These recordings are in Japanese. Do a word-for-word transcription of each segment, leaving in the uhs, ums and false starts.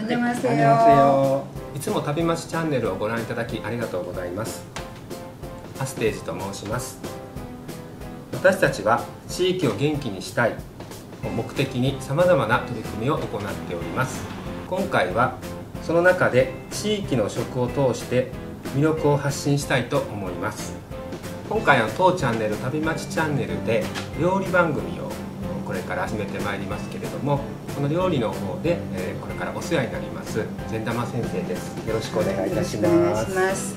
안녕하세요。 いつも旅町チャンネルをご覧いただきありがとうございます。アステージと申します。私たちは地域を元気にしたいを目的にさまざまな取り組みを行っております。今回はその中で地域の食を通して魅力を発信したいと思います。今回の当チャンネル旅町チャンネルで料理番組をこれから始めてまいりますけれども、この料理の方で、えー、これからお世話になります善玉先生です。よろしくお願いいたします。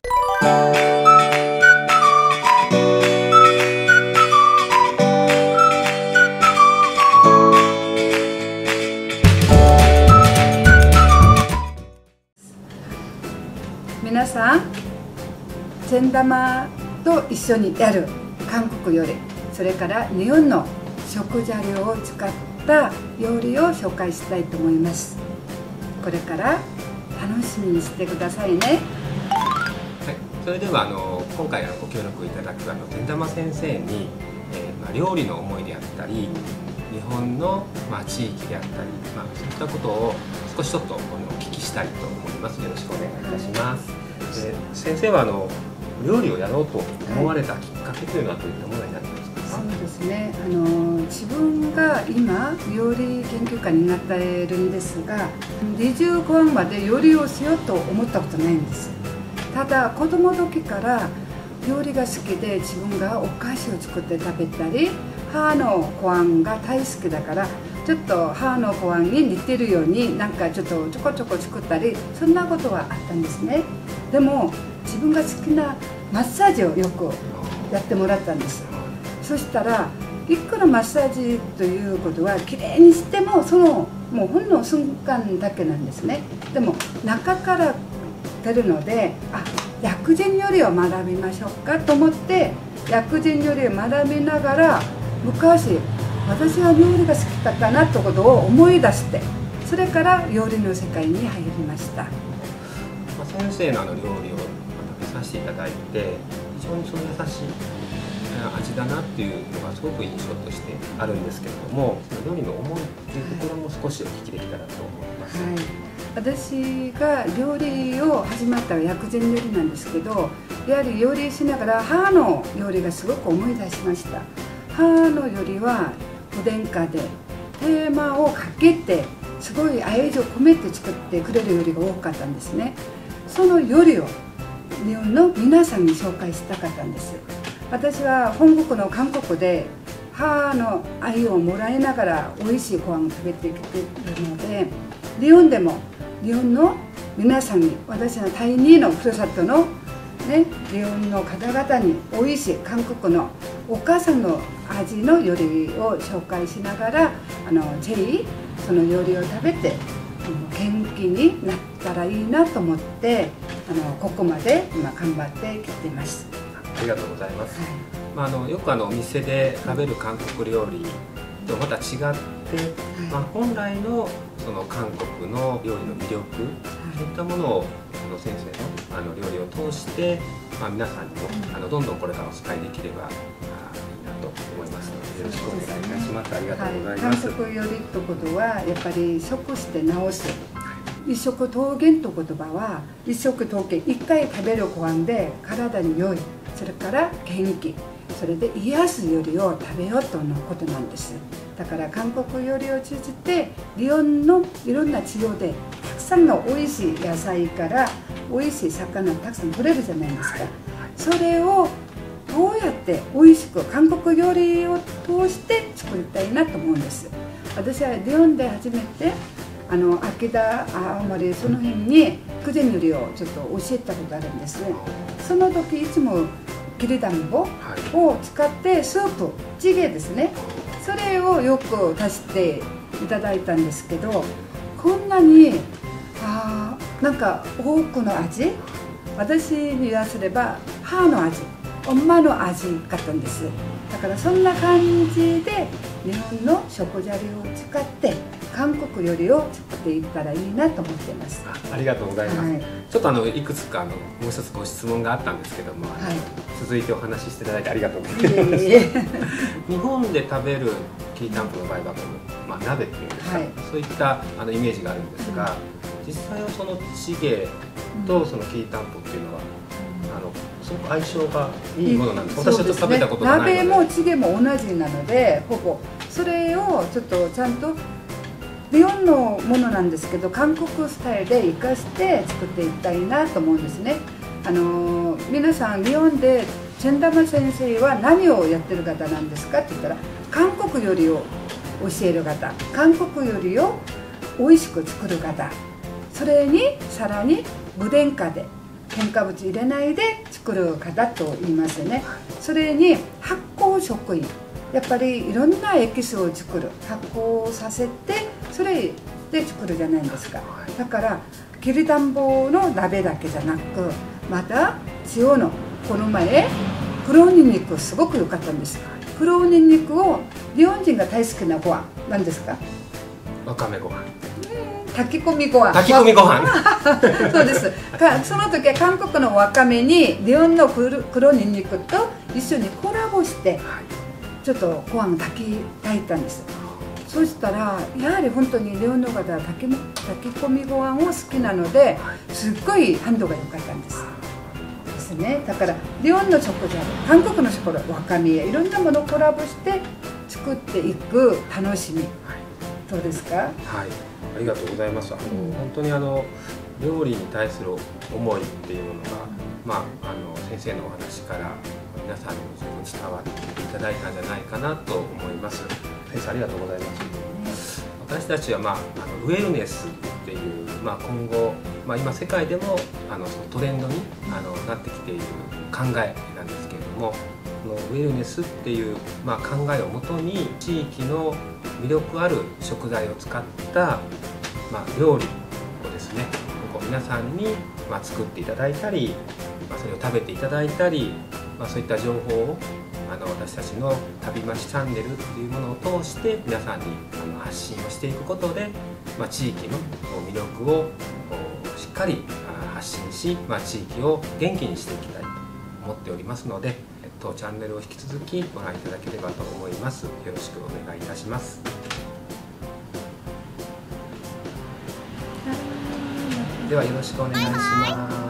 皆さん、善玉と一緒にやる韓国料理、それから日本の食材料を使った料理を紹介したいと思います。これから楽しみにしてくださいね。 はい、それではあの今回ご協力いただくあの善玉先生に、えーまあ、料理の思いであったり、日本の、まあ、地域であったり、まあ、そういったことを少しちょっとお聞きしたいと思います。よろしくお願いいたします。はい、で先生はあの料理をやろうと思われたきっかけというのはどういったものになっていますか？ そうですね、あの自分が今料理研究家になっているんですが、にじゅうごねんまで料理をしようと思ったことないんです。ただ子供の時から料理が好きで、自分がお菓子を作って食べたり、母のご飯が大好きだからちょっと母のご飯に似てるようになんかちょっとちょこちょこ作ったり、そんなことはあったんですね。でも自分が好きなマッサージをよくやってもらったんです。そしたらいくらマッサージということはきれいにしても、そのもうほんの瞬間だけなんですね。でも中から出るので、あ、薬膳料理を学びましょうかと思って薬膳料理を学びながら、昔私は料理が好きだったなということを思い出して、それから料理の世界に入りました。まあ、先生のあの料理を食べさせていただいて、非常にその優しい味だなっていうのがすごく印象としてあるんですけれども、料理の思いっていうところも少しお聞きできたらと思います。 はい、私が料理を始まった薬膳料理なんですけど、やはり料理しながら母の料理がすごく思い出しました。母の料理は無添加で手間をかけてすごい愛情を込めて作ってくれる料理が多かったんですね。その料理を日本の皆さんに紹介したかったんです。私は本国の韓国で母の愛をもらいながら美味しいご飯を食べてきているので、日本でも日本の皆さんに、私の第二のふるさとの、ね、日本の方々に美味しい韓国のお母さんの味の料理を紹介しながら、あのぜひその料理を食べて元気になったらいいなと思って、あのここまで今頑張ってきています。 ありがとうございます。はい、まあ、あのよくあのお店で食べる韓国料理とまた違って、はい、まあ、本来のその韓国の料理の魅力、はい、そういったものをあの先生のあの料理を通して、まあ、皆さんにも、うん、あのどんどんこれからお伝えできればいいなと思いますので、よろしくお願いいたします。ありがとうございます。 はい、韓国料理ということはやっぱり食して治す。一食桃源という言葉は、一食桃源、一回食べるご飯で体に良い、それから元気、それで癒す料理を食べようとのことなんです。だから韓国料理を通じて日本のいろんな地方でたくさんの美味しい野菜から美味しい魚たくさん取れるじゃないですか。それをどうやって美味しく韓国料理を通して作りたいなと思うんです。私は日本で初めてあの秋田、青森、その辺に薬膳料理をちょっと教えたことがあるんですね。その時いつもきりだんごを使ってスープ、チゲですね、それをよく足していただいたんですけど、こんなにあなんか多くの味、私に言わせれば母の味、엄마の味だったんです。だからそんな感じで日本の食材を使って韓国料理を作っていったらいいなと思っています。 あ, ありがとうございます。はい、ちょっとあのいくつかあのもう一つご質問があったんですけども、はい、続いてお話ししていただいてありがとうございます。日本で食べるきりたんぽの場合はこの、まあ、鍋っていうんですか、はい、そういったあのイメージがあるんですが、 実際はそのチゲとそのきりたんぽっていうのは、あのすごく相性がいいものなんです。私はちょっと食べたことがないので。 鍋もチゲも同じなので、ほぼそれをちょっとちゃんと日本のものなんですけど、韓国スタイルで生かして作っていきたいなと思うんですね。あの皆さん日本でチェンダマ先生は何をやってる方なんですかって言ったら、韓国料理を教える方、韓国料理を美味しく作る方、それにさらに無添加で添加物入れないで作る方と言いますね。それに発酵食品、やっぱりいろんなエキスを作る、発酵させてそれで作るじゃないですか。だからきりたんぽの鍋だけじゃなく、また塩のこの前黒にんにくすごく良かったんです。黒にんにくを日本人が大好きなご飯なんですか？ わかめご飯、 炊き込みご飯。 炊き込みご飯そうです。かその時は韓国のわかめに日本の黒黒にんにくと一緒にコラボしてちょっとご飯炊き炊いたんです。そしたらやはり本当に日本の方は炊き炊き込みご飯を好きなので、すっごい反応が良かったんです。ですね。だから日本の食材、韓国の食材、わかめやいろんなものをコラボして作っていく楽しみ。どうですか？はい、 ありがとうございます。あの、うん、本当にあの料理に対する思いっていうものが、まあ、あの先生のお話から皆さんにも十分伝わっていただいたんじゃないかなと思います。先生ありがとうございます。私たちは、まあ、あのウェルネスっていう、まあ、今後、まあ、今世界でもあのそのトレンドにあのなってきている考えなんですけれども、このウェルネスっていう、まあ、考えをもとに地域の魅力ある食材を使った、まあ、料理をですね、こう皆さんに、まあ、作っていただいたり、まあ、それを食べていただいたり、まあ、そういった情報をあの私たちの旅まちチャンネルっていうものを通して皆さんにあの発信をしていくことで、まあ、地域の魅力をしっかり発信し、まあ、地域を元気にしていきたいと思っておりますので、当チャンネルを引き続きご覧いただければと思います。よろしくお願いいたします。ではよろしくお願いします。